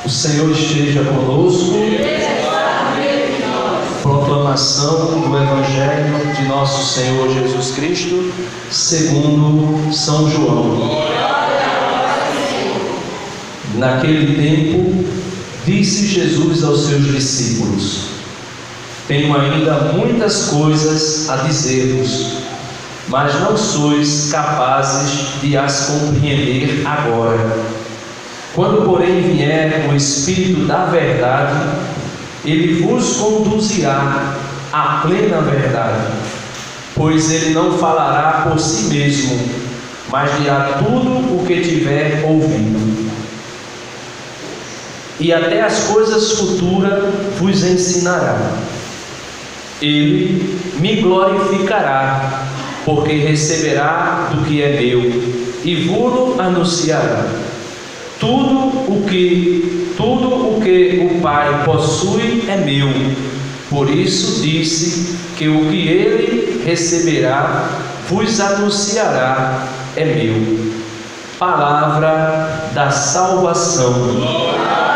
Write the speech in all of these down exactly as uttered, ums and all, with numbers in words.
O Senhor esteja conosco. Proclamação do Evangelho de nosso Senhor Jesus Cristo, segundo São João. Naquele tempo, disse Jesus aos seus discípulos: tenho ainda muitas coisas a dizer-vos, mas não sois capazes de as compreender agora. Quando, porém, vier o Espírito da verdade, ele vos conduzirá à plena verdade, pois ele não falará por si mesmo, mas dirá tudo o que tiver ouvido. E até as coisas futuras vos ensinará. Ele me glorificará, porque receberá do que é meu e vos anunciará. Tudo o que tudo o que o Pai possui é meu. Por isso disse que o que ele receberá vos anunciará é meu. Palavra da salvação.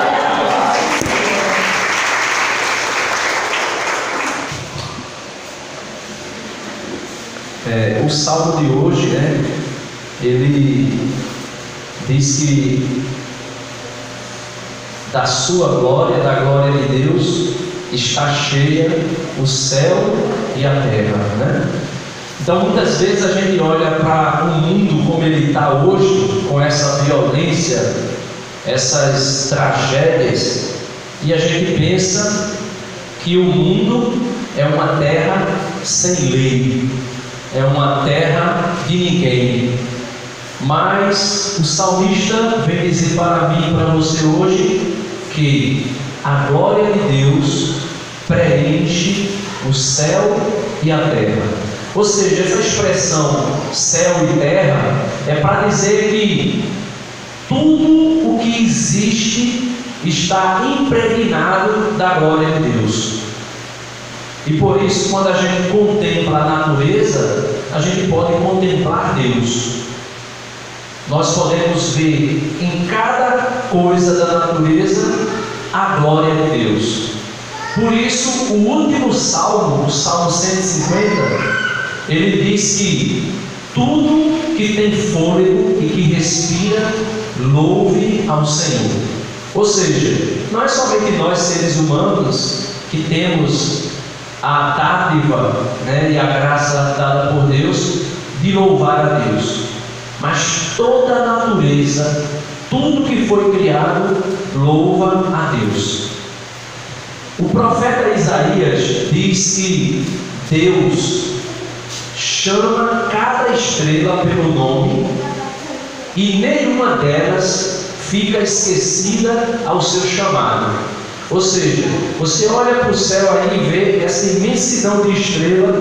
É, o salmo de hoje, né, ele diz que da sua glória, da glória de Deus, está cheia o céu e a terra, né? Então muitas vezes a gente olha para o mundo como ele está hoje, com essa violência, essas tragédias, e a gente pensa que o mundo é uma terra sem lei, é uma terra de ninguém. Mas o salmista vem dizer para mim e para você hoje que a glória de Deus preenche o céu e a terra. Ou seja, essa expressão céu e terra é para dizer que tudo o que existe está impregnado da glória de Deus. E por isso, quando a gente contempla a natureza, a gente pode contemplar Deus. Nós podemos ver em cada coisa da natureza a glória de Deus. Por isso, o último salmo, o Salmo cento e cinquenta, ele diz que tudo que tem fôlego e que respira, louve ao Senhor. Ou seja, não é somente nós, seres humanos, que temos a dádiva, né, e a graça dada por Deus de louvar a Deus, mas toda a natureza, tudo que foi criado, louva a Deus. O profeta Isaías diz que Deus chama cada estrela pelo nome e nenhuma delas fica esquecida ao seu chamado. Ou seja, você olha para o céu aí e vê essa imensidão de estrelas.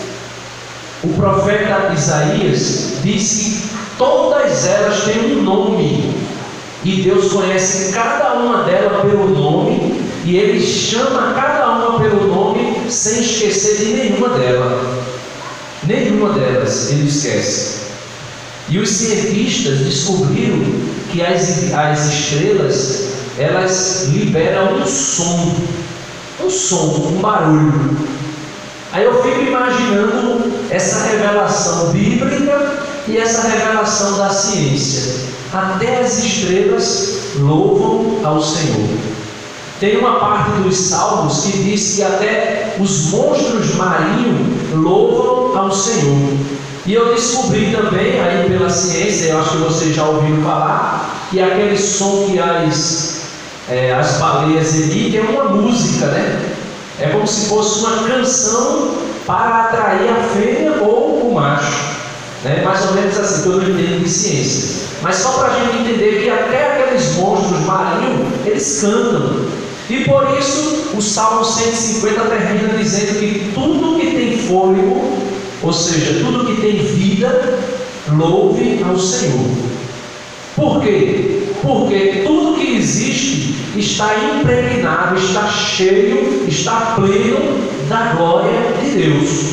O profeta Isaías disse que todas elas têm um nome, e Deus conhece cada uma delas pelo nome, e Ele chama cada uma pelo nome, sem esquecer de nenhuma delas. Nenhuma delas Ele esquece. E os cientistas descobriram que as, as estrelas, elas liberam um som, um som, um barulho. Aí eu fico imaginando essa revelação bíblica e essa revelação da ciência. Até as estrelas louvam ao Senhor. Tem uma parte dos Salmos que diz que até os monstros marinhos louvam ao Senhor. E eu descobri também, aí pela ciência, eu acho que vocês já ouviram falar, que aquele som que as, é, as baleias emitem é uma música, né? É como se fosse uma canção para atrair a fêmea ou o macho, né? Mais ou menos assim, que eu não entendo de ciência. Mas só para a gente entender que até aqueles monstros marinhos, eles cantam. E por isso o Salmo cento e cinquenta termina dizendo que tudo que tem fôlego, ou seja, tudo que tem vida, louve ao Senhor. Por quê? Porque tudo que existe está impregnado, está cheio, está pleno da glória de Deus.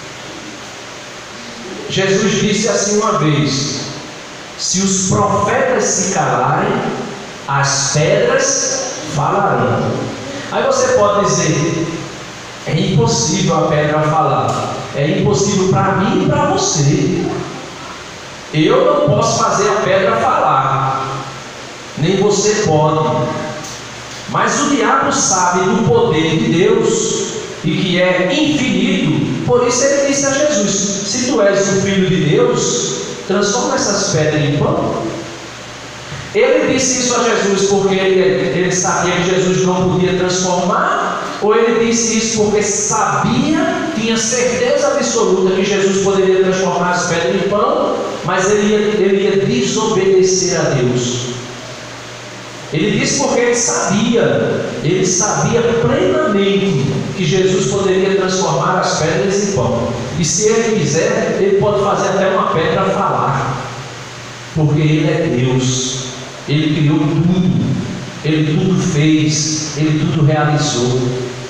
Jesus disse assim uma vez: se os profetas se calarem, as pedras falarão. Aí você pode dizer: é impossível a pedra falar. É impossível para mim e para você. Eu não posso fazer a pedra falar, nem você pode. Mas o diabo sabe do poder de Deus e que é infinito. Por isso ele disse a Jesus: se tu és o Filho de Deus, transforma essas pedras em pão. Ele disse isso a Jesus porque ele, ele sabia que Jesus não podia transformar, ou ele disse isso porque sabia, tinha certeza absoluta que Jesus poderia transformar as pedras em pão, mas ele ia, ele ia desobedecer a Deus? Ele disse porque ele sabia, ele sabia plenamente que Jesus poderia transformar as pedras em pão. E se ele quiser, ele pode fazer até uma pedra falar, porque ele é Deus. Ele criou tudo, ele tudo fez, ele tudo realizou.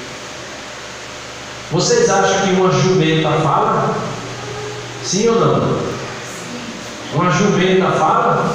Vocês acham que uma jumenta fala? Sim ou não? Uma jumenta fala?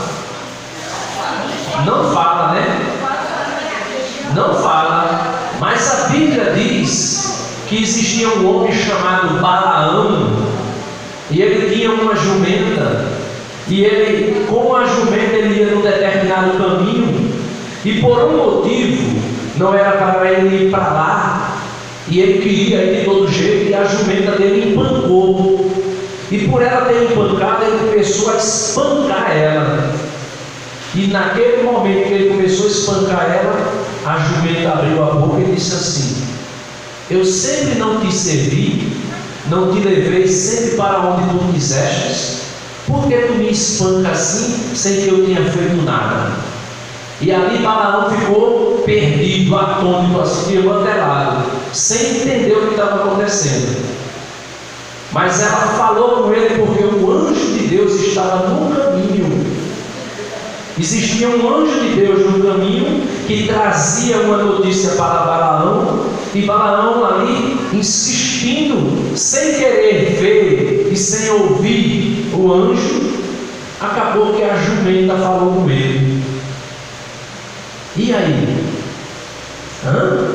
Não fala, né? Não fala. Mas a Bíblia diz que existia um homem chamado Balaão, e ele tinha uma jumenta. E ele, com a jumenta, ele ia num determinado caminho, e por um motivo, não era para ele ir para lá, e ele queria ir de todo jeito, e a jumenta dele espancou. E por ela ter espancado, ele começou a espancar ela. E naquele momento que ele começou a espancar ela, a jumenta abriu a boca e disse assim: eu sempre não te servi, não te levei sempre para onde tu quisestes. Por que tu me espanca assim, sem que eu tenha feito nada? E ali Balaão ficou perdido, atônito, assim, até sem entender o que estava acontecendo. Mas ela falou com ele porque o anjo de Deus estava no caminho. Existia um anjo de Deus no caminho que trazia uma notícia para Balaão, e Balaão ali insistindo, sem querer ver e sem ouvir o anjo, acabou que a jumenta falou com ele. E aí? Hã?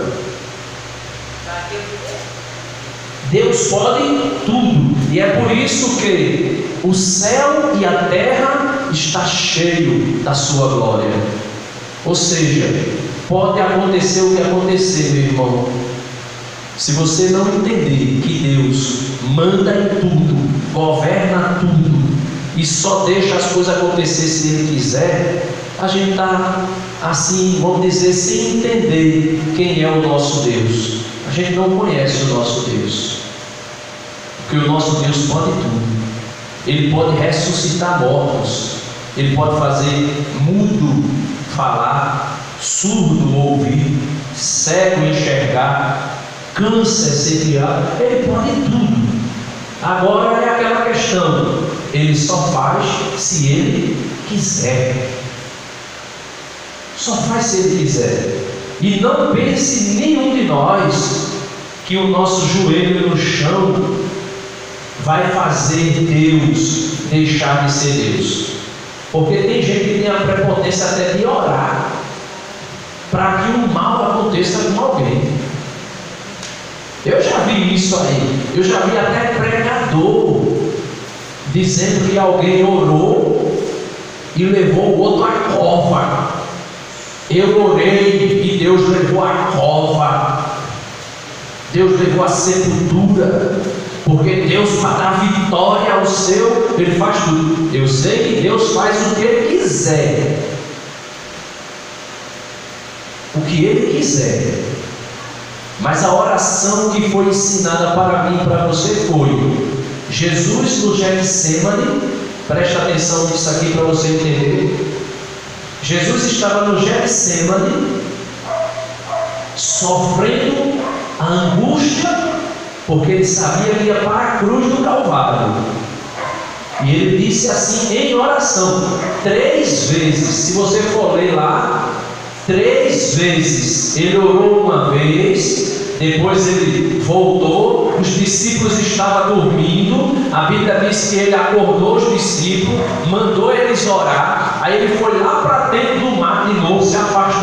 Deus pode tudo, e é por isso que o céu e a terra está cheio da sua glória. Ou seja, pode acontecer o que acontecer, meu irmão. Se você não entender que Deus manda em tudo, governa tudo e só deixa as coisas acontecer se Ele quiser, a gente está assim, vamos dizer, sem entender quem é o nosso Deus. A gente não conhece o nosso Deus, porque o nosso Deus pode tudo. Ele pode ressuscitar mortos, Ele pode fazer mudo falar, surdo ouvir, cego enxergar, câncer ser criado. Ele pode tudo. Agora é aquela questão: Ele só faz se Ele quiser. Só faz se Ele quiser. E não pense nenhum de nós que o nosso joelho no chão vai fazer Deus deixar de ser Deus. Porque tem gente que tem a prepotência até de orar para que o mal aconteça com alguém. Eu já vi isso aí. Eu já vi até pregador dizendo que alguém orou e levou o outro à cova. Eu orei e Deus levou a cova. Deus levou a sepultura. Porque Deus, para dar vitória ao seu, Ele faz tudo. Eu sei que Deus faz o que Ele quiser. O que Ele quiser. Mas a oração que foi ensinada para mim e para você foi: Jesus no Getsemane, presta atenção nisso aqui para você entender. Jesus estava no Getsemane, sofrendo a angústia, porque ele sabia que ia para a cruz do Calvário. E ele disse assim em oração, três vezes. Se você for ler lá, três vezes ele orou uma vez, depois ele voltou, os discípulos estavam dormindo, a Bíblia diz que ele acordou os discípulos, mandou eles orar, aí ele foi lá para dentro do mar de novo, se afastou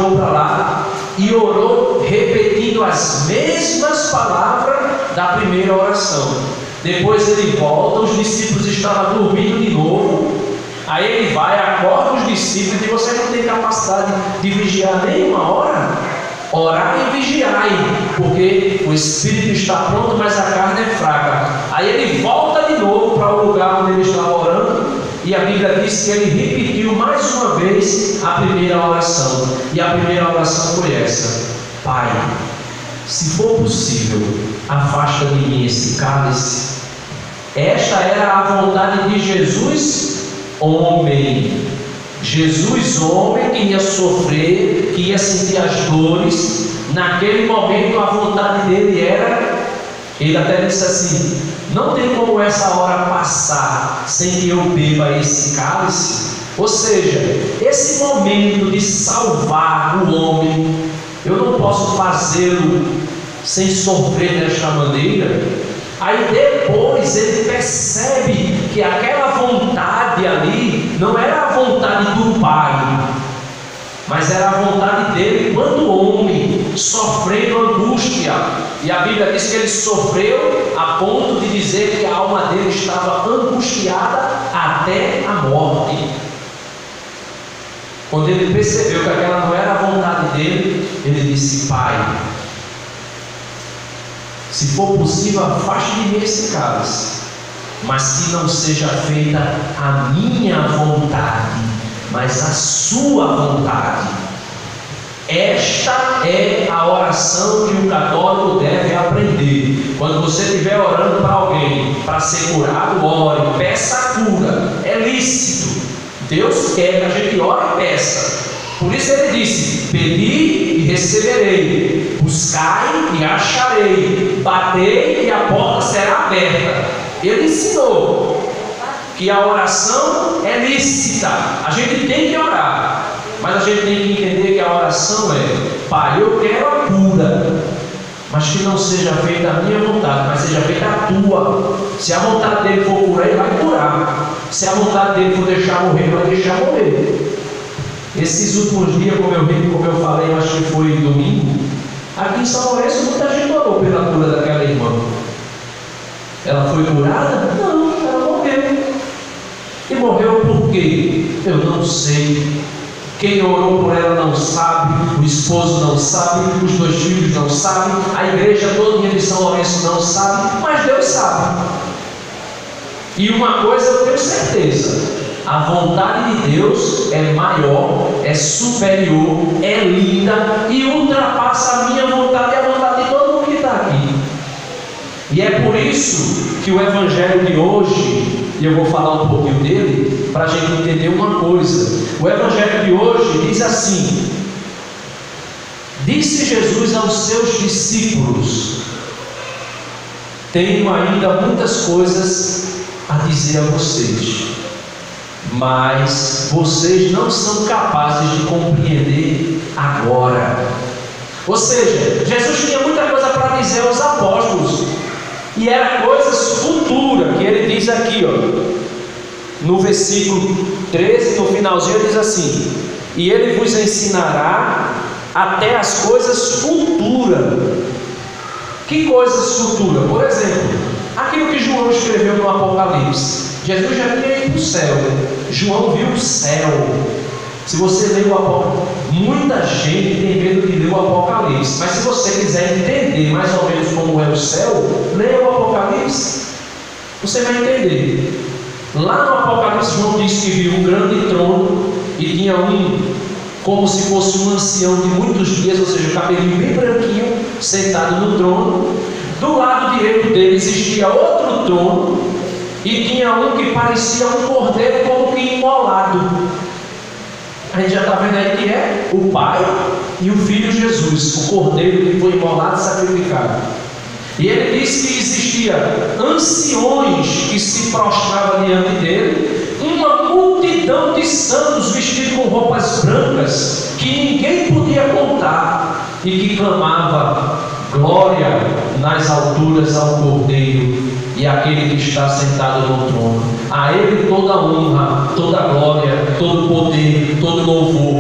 chegou para lá e orou repetindo as mesmas palavras da primeira oração. Depois ele volta, os discípulos estavam dormindo de novo. Aí ele vai, acorda os discípulos e diz: vocês não têm capacidade de vigiar nem uma hora? Orar e vigiar, porque o espírito está pronto, mas a carne é fraca. Aí ele volta de novo para o lugar onde ele estava orando, e a Bíblia diz que ele repetiu mais uma vez a primeira oração. E a primeira oração foi essa: Pai, se for possível, afasta de mim esse cálice. Esta era a vontade de Jesus, homem. Jesus, homem, que ia sofrer, que ia sentir as dores. Naquele momento a vontade dele era, ele até disse assim: não tem como essa hora passar sem que eu beba esse cálice. Ou seja, esse momento de salvar o homem, eu não posso fazê-lo sem sofrer desta maneira. Aí depois ele percebe que aquela vontade ali não era a vontade do Pai, mas era a vontade dele enquanto homem, sofrendo angústia. E a Bíblia diz que ele sofreu a ponto de dizer que a alma dele estava angustiada até a morte. Quando ele percebeu que aquela não era a vontade dele, ele disse: Pai, se for possível, afaste de mim esse cálice, mas que não seja feita a minha vontade, mas a sua vontade. Esta é a oração que o católico deve aprender. Quando você estiver orando para alguém, para ser curado, ore, peça a cura, é lícito. Deus quer que a gente ore e peça. Por isso ele disse: pedi e receberei, buscai e acharei, batei e a porta será aberta. Ele ensinou que a oração é lícita, a gente tem que orar, mas a gente tem que entender que a oração é: Pai, eu quero a cura, mas que não seja feita a minha vontade, mas seja feita a tua. Se a vontade dele for curar, ele vai curar. Se a vontade dele for deixar morrer, ele vai deixar morrer. Esses últimos dias, como eu vi, como eu falei, acho que foi domingo, aqui em São Lourenço muita gente orou pela cura daquela irmã. Ela foi curada? Não, ela morreu. E morreu por quê? Eu não sei. Quem orou por ela não sabe, o esposo não sabe, os dois filhos não sabem, a igreja toda de São Lourenço não sabe, mas Deus sabe. E uma coisa eu tenho certeza: a vontade de Deus é maior, é superior, é linda e ultrapassa a minha vontade e a vontade de todo mundo que está aqui. E é por isso que o Evangelho de hoje, e eu vou falar um pouquinho dele, para a gente entender uma coisa. O Evangelho de hoje diz assim: disse Jesus aos seus discípulos: tenho ainda muitas coisas a dizer a vocês, mas vocês não são capazes de compreender agora. Ou seja, Jesus tinha muita coisa para dizer aos apóstolos, e era coisas futuras, que ele diz aqui, ó, no versículo treze, no finalzinho, ele diz assim: e ele vos ensinará até as coisas futuras. Que coisas futuras? Por exemplo, aquilo que João escreveu no Apocalipse. Jesus já tinha ido para o céu, João viu o céu. Se você ler o Apocalipse, muita gente tem medo de ler o Apocalipse, mas se você quiser entender mais ou menos como é o céu, leia o Apocalipse, você vai entender. Lá no Apocalipse, João diz que viu um grande trono e tinha um, como se fosse um ancião de muitos dias, ou seja, o cabelinho bem branquinho, sentado no trono. Do lado direito dele existia outro trono, e tinha um que parecia um cordeiro como que imolado. A gente já está vendo aí que é o Pai e o Filho Jesus, o cordeiro que foi imolado e sacrificado. E ele disse que existia anciões que se prostravam diante dele, uma multidão de santos vestidos com roupas brancas, que ninguém podia contar, e que clamava: glória nas alturas ao Cordeiro e àquele que está sentado no trono. A ele toda honra, toda glória, todo poder, todo louvor.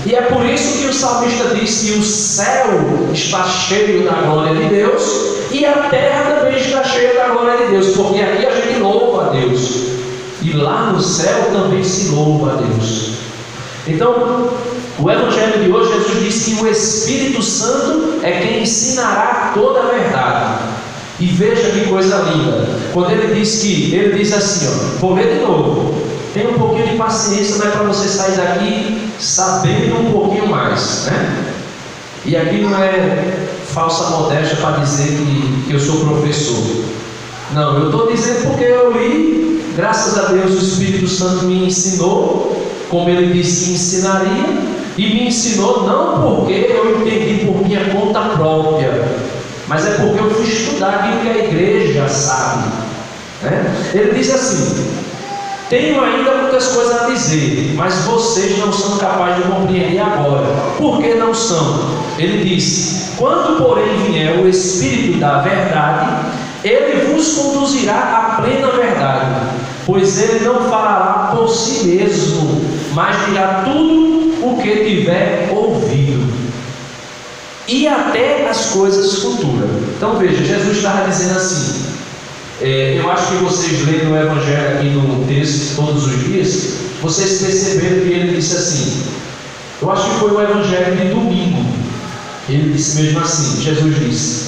E é por isso que o salmista diz que o céu está cheio da glória de Deus e a terra também está cheia da glória de Deus, porque aqui a gente louva a Deus e lá no céu também se louva a Deus. Então, o Evangelho de hoje, Jesus disse que o Espírito Santo é quem ensinará toda a verdade. E veja que coisa linda, quando ele diz que, ele diz assim, ó, vou ler de novo, tenha um pouquinho de paciência, mas para você sair daqui sabendo um pouquinho mais, né? E aqui não é falsa modéstia para dizer que, que eu sou professor, não, eu estou dizendo porque eu li, graças a Deus o Espírito Santo me ensinou, como ele disse que ensinaria, e me ensinou não porque eu entendi por minha conta própria, mas é porque eu fui estudar aquilo que a igreja sabe, né? Ele diz assim: tenho ainda muitas coisas a dizer, mas vocês não são capazes de compreender agora. Por que não são? Ele disse: quando porém vier o Espírito da verdade, ele vos conduzirá à plena verdade, pois ele não falará por si mesmo, mas dirá tudo o que tiver ouvido, e até as coisas futuras. Então veja, Jesus estava dizendo assim, é, eu acho que vocês leem no Evangelho aqui no texto todos os dias, vocês perceberam que ele disse assim, eu acho que foi o Evangelho de domingo, ele disse mesmo assim, Jesus disse,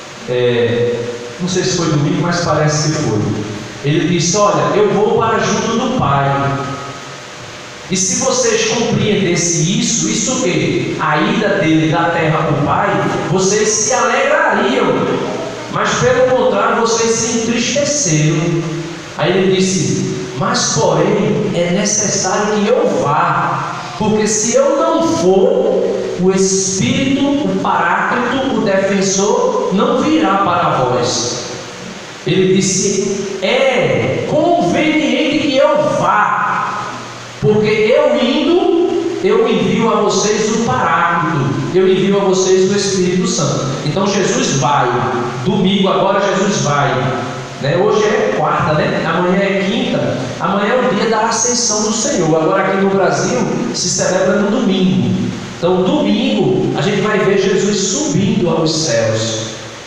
é, não sei se foi domingo, mas parece que foi, ele disse, olha, eu vou para junto do Pai. E se vocês compreendessem isso, isso o quê? A ida dele da terra para o Pai, vocês se alegrariam, mas pelo contrário, vocês se entristeceram. Aí ele disse, mas porém é necessário que eu vá, porque se eu não for, o Espírito, o Paráclito, o Defensor, não virá para vós. Ele disse, é conveniente que eu vá, porque eu indo, eu envio a vocês o Paráclito, eu envio a vocês o Espírito Santo. Então Jesus vai, domingo agora Jesus vai, né? Hoje é quarta, né? Amanhã é quinta, amanhã é o dia da ascensão do Senhor. Agora aqui no Brasil se celebra no domingo. Então domingo a gente vai ver Jesus subindo aos céus.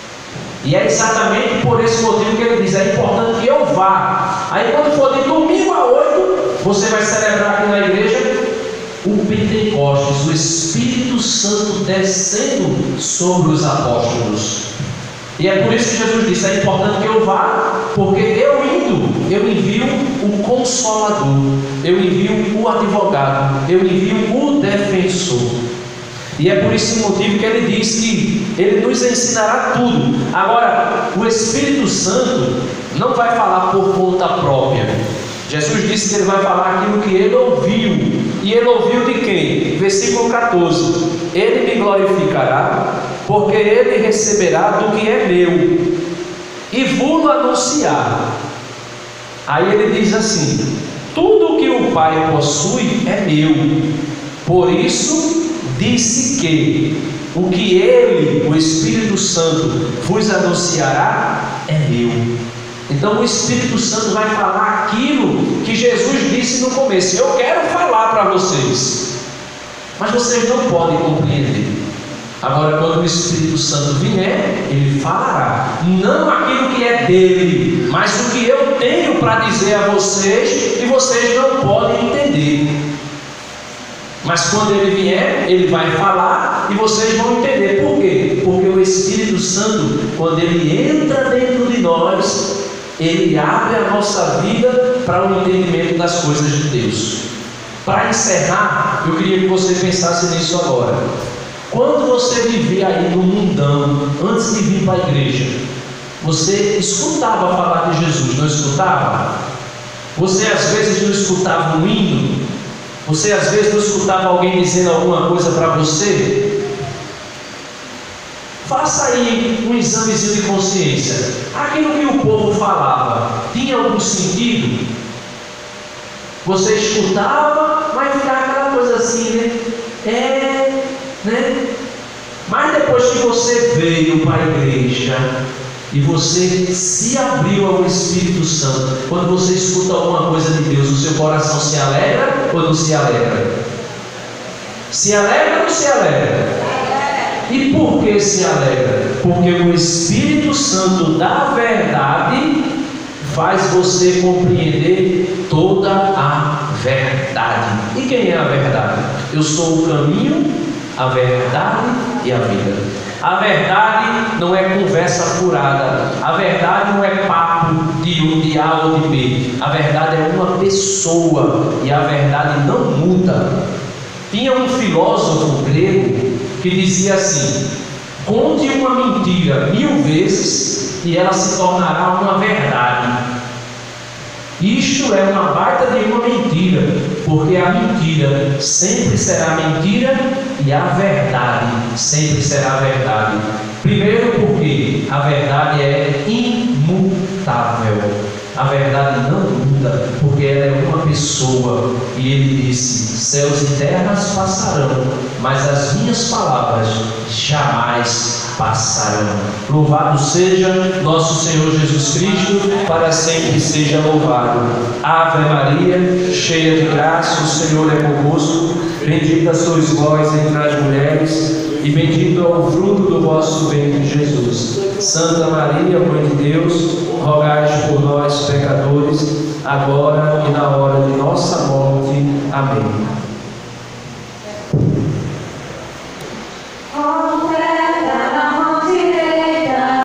E é exatamente por esse motivo que ele diz, é importante que eu vá. Aí quando for de domingo a oito, você vai celebrar aqui na igreja o Pentecostes, o Espírito Santo descendo sobre os apóstolos. E é por isso que Jesus disse, é importante que eu vá, porque eu indo, eu envio o Consolador, eu envio o Advogado, eu envio o Defensor. E é por esse motivo que ele diz que ele nos ensinará tudo. Agora, o Espírito Santo não vai falar por conta própria. Jesus disse que ele vai falar aquilo que ele ouviu. E ele ouviu de quem? Versículo catorze. Ele me glorificará, porque ele receberá do que é meu, e vou anunciar. Aí ele diz assim: tudo que o Pai possui é meu. Por isso disse que o que ele, o Espírito Santo, vos anunciará é meu. Então o Espírito Santo vai falar aquilo que Jesus disse no começo. Eu quero falar para vocês, mas vocês não podem compreender. Agora, quando o Espírito Santo vier, ele falará, não aquilo que é dele, mas o que eu tenho para dizer a vocês, e vocês não podem entender. Mas quando ele vier, ele vai falar e vocês vão entender. Por quê? Porque o Espírito Santo, quando ele entra dentro de nós, ele abre a nossa vida para o entendimento das coisas de Deus. Para encerrar, eu queria que você pensasse nisso agora. Quando você vivia aí no mundão, antes de vir para a igreja, você escutava falar de Jesus, não escutava? Você às vezes não escutava um hino? Você às vezes não escutava alguém dizendo alguma coisa para você? Faça aí um examezinho de consciência. Aquilo que o povo falava tinha algum sentido? Você escutava, mas ficava aquela coisa assim, né? É, né? Mas depois que você veio para a igreja e você se abriu ao Espírito Santo, quando você escuta alguma coisa de Deus, o seu coração se alegra ou não se alegra? Se alegra ou não se alegra? E por que se alegra? Porque o Espírito Santo da verdade faz você compreender toda a verdade. E quem é a verdade? Eu sou o caminho, a verdade e a vida. A verdade não é conversa furada. A verdade não é papo de um, de A ou de B. A verdade é uma pessoa. E a verdade não muda. Tinha um filósofo grego que dizia assim: conte uma mentira mil vezes e ela se tornará uma verdade. Isto é uma baita de uma mentira, porque a mentira sempre será mentira e a verdade sempre será verdade. Primeiro porque a verdade é imutável. A verdade não muda, porque ela é uma pessoa. E ele disse: céus e terras passarão, mas as minhas palavras jamais passarão. Louvado seja nosso Senhor Jesus Cristo, para sempre seja louvado. Ave Maria, cheia de graça, o Senhor é convosco. Bendita sois vós entre as mulheres, e bendito é o fruto do vosso ventre, Jesus. Santa Maria, Mãe de Deus, rogai por nós, pecadores, agora e na hora de nossa morte. Amém.